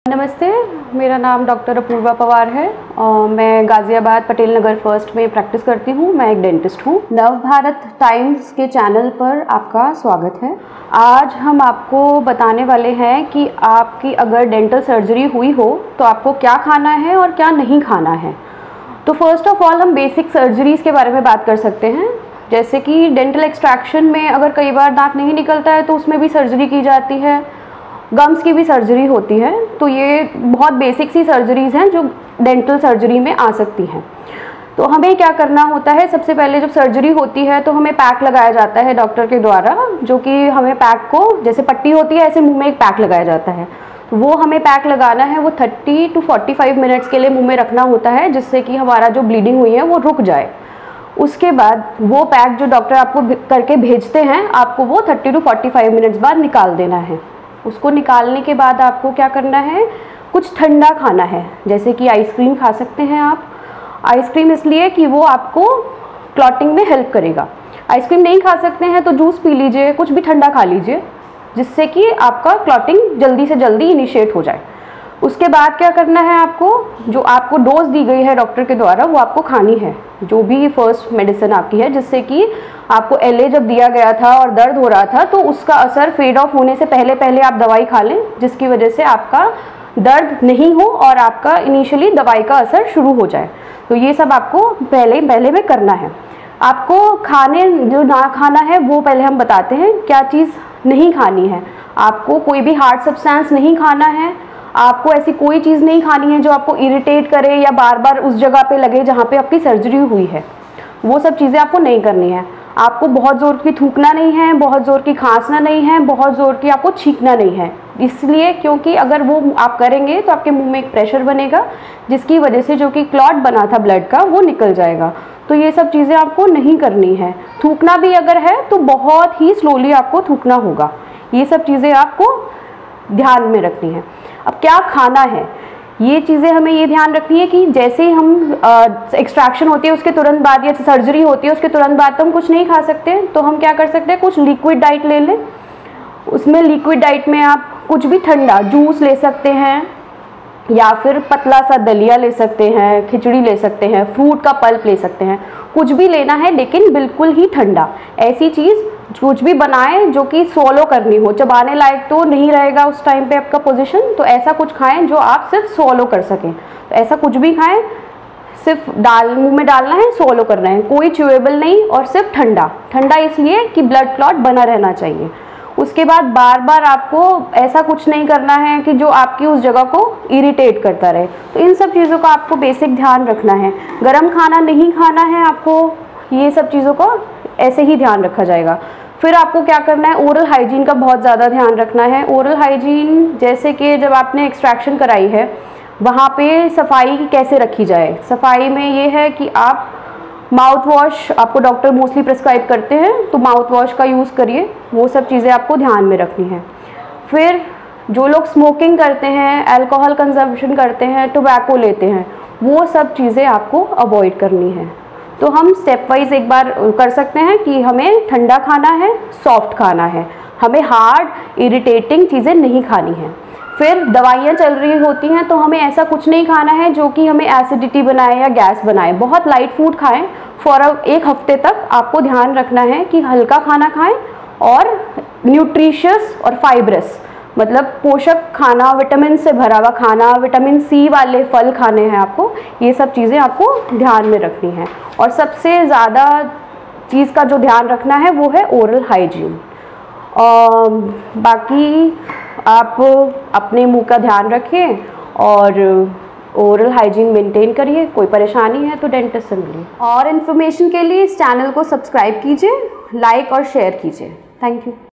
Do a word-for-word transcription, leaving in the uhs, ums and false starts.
नमस्ते, मेरा नाम डॉक्टर अपूर्वा पवार है और मैं गाज़ियाबाद पटेल नगर फर्स्ट में प्रैक्टिस करती हूँ। मैं एक डेंटिस्ट हूँ। नव भारत टाइम्स के चैनल पर आपका स्वागत है। आज हम आपको बताने वाले हैं कि आपकी अगर डेंटल सर्जरी हुई हो तो आपको क्या खाना है और क्या नहीं खाना है। तो फर्स्ट ऑफ ऑल हम बेसिक सर्जरीज़ के बारे में बात कर सकते हैं। जैसे कि डेंटल एक्सट्रैक्शन में अगर कई बार दांत नहीं निकलता है तो उसमें भी सर्जरी की जाती है। गम्स की भी सर्जरी होती है। तो ये बहुत बेसिक सी सर्जरीज़ हैं जो डेंटल सर्जरी में आ सकती हैं। तो हमें क्या करना होता है, सबसे पहले जब सर्जरी होती है तो हमें पैक लगाया जाता है डॉक्टर के द्वारा, जो कि हमें पैक को जैसे पट्टी होती है ऐसे मुंह में एक पैक लगाया जाता है। तो वो हमें पैक लगाना है, वो thirty to forty five minutes के लिए मुँह में रखना होता है, जिससे कि हमारा जो ब्लीडिंग हुई है वो रुक जाए। उसके बाद वो पैक जो डॉक्टर आपको करके भेजते हैं, आपको वो thirty to forty five minutes बाद निकाल देना है। उसको निकालने के बाद आपको क्या करना है, कुछ ठंडा खाना है। जैसे कि आइसक्रीम खा सकते हैं आप। आइसक्रीम इसलिए कि वो आपको क्लॉटिंग में हेल्प करेगा। आइसक्रीम नहीं खा सकते हैं तो जूस पी लीजिए, कुछ भी ठंडा खा लीजिए, जिससे कि आपका क्लॉटिंग जल्दी से जल्दी इनिशिएट हो जाए। उसके बाद क्या करना है, आपको जो आपको डोज दी गई है डॉक्टर के द्वारा वो आपको खानी है, जो भी फर्स्ट मेडिसिन आपकी है, जिससे कि आपको एल ए जब दिया गया था और दर्द हो रहा था तो उसका असर फेड ऑफ होने से पहले पहले आप दवाई खा लें, जिसकी वजह से आपका दर्द नहीं हो और आपका इनिशियली दवाई का असर शुरू हो जाए। तो ये सब आपको पहले पहले में करना है। आपको खाने जो ना खाना है वो पहले हम बताते हैं, क्या चीज़ नहीं खानी है। आपको कोई भी हार्ड सब्सटेंस नहीं खाना है। आपको ऐसी कोई चीज़ नहीं खानी है जो आपको इरिटेट करे या बार बार उस जगह पे लगे जहाँ पे आपकी सर्जरी हुई है। वो सब चीज़ें आपको नहीं करनी है। आपको बहुत ज़ोर की थूकना नहीं है, बहुत ज़ोर की खांसना नहीं है, बहुत ज़ोर की आपको छींकना नहीं है। इसलिए क्योंकि अगर वो आप करेंगे तो आपके मुंह में एक प्रेशर बनेगा, जिसकी वजह से जो कि क्लॉट बना था ब्लड का वो निकल जाएगा। तो ये सब चीज़ें आपको नहीं करनी है। थूकना भी अगर है तो बहुत ही स्लोली आपको थूकना होगा। ये सब चीज़ें आपको ध्यान में रखनी है। अब क्या खाना है, ये चीज़ें हमें ये ध्यान रखनी है कि जैसे ही हम एक्सट्रैक्शन होती है उसके तुरंत बाद या सर्जरी होती है उसके तुरंत बाद तो हम कुछ नहीं खा सकते। तो हम क्या कर सकते हैं, कुछ लिक्विड डाइट ले लें। उसमें लिक्विड डाइट में आप कुछ भी ठंडा जूस ले सकते हैं या फिर पतला सा दलिया ले सकते हैं, खिचड़ी ले सकते हैं, फ्रूट का पल्प ले सकते हैं। कुछ भी लेना है लेकिन बिल्कुल ही ठंडा। ऐसी चीज़ कुछ भी बनाएं जो कि सोलो करनी हो, चबाने लायक तो नहीं रहेगा उस टाइम पे आपका पोजीशन। तो ऐसा कुछ खाएं जो आप सिर्फ सोलो कर सकें। तो ऐसा कुछ भी खाएं, सिर्फ डाल मुंह में डालना है, सोलो करना है, कोई च्यूएबल नहीं और सिर्फ ठंडा। ठंडा इसलिए कि ब्लड क्लॉट बना रहना चाहिए। उसके बाद बार बार आपको ऐसा कुछ नहीं करना है कि जो आपकी उस जगह को इरिटेट करता रहे। तो इन सब चीज़ों का आपको बेसिक ध्यान रखना है। गरम खाना नहीं खाना है आपको, ये सब चीज़ों को ऐसे ही ध्यान रखा जाएगा। फिर आपको क्या करना है, ओरल हाइजीन का बहुत ज़्यादा ध्यान रखना है। ओरल हाइजीन जैसे कि जब आपने एक्सट्रैक्शन कराई है वहाँ पे सफाई कैसे रखी जाए। सफाई में ये है कि आप माउथ वॉश, आपको डॉक्टर मोस्टली प्रिस्क्राइब करते हैं तो माउथ वॉश का यूज़ करिए। वो सब चीज़ें आपको ध्यान में रखनी है। फिर जो लोग स्मोकिंग करते हैं, अल्कोहल कंजम्पशन करते हैं, टोबैको लेते हैं, वो सब चीज़ें आपको अवॉइड करनी है। तो हम स्टेप वाइज एक बार कर सकते हैं कि हमें ठंडा खाना है, सॉफ्ट खाना है, हमें हार्ड इरिटेटिंग चीज़ें नहीं खानी है। फिर दवाइयाँ चल रही होती हैं तो हमें ऐसा कुछ नहीं खाना है जो कि हमें एसिडिटी बनाए या गैस बनाए। बहुत लाइट फूड खाएं फॉर एक हफ्ते तक। आपको ध्यान रखना है कि हल्का खाना खाएं और न्यूट्रिशियस और फाइब्रस, मतलब पोषक खाना, विटामिन से भरा हुआ खाना, विटामिन सी वाले फल खाने हैं आपको। ये सब चीज़ें आपको ध्यान में रखनी है। और सबसे ज़्यादा चीज़ का जो ध्यान रखना है वो है ओरल हाइजीन। और बाकी आप अपने मुंह का ध्यान रखें और ओरल हाइजीन मेंटेन करिए। कोई परेशानी है तो डेंटिस्ट से मिलिए। और इन्फॉर्मेशन के लिए इस चैनल को सब्सक्राइब कीजिए, लाइक और शेयर कीजिए। Thank you.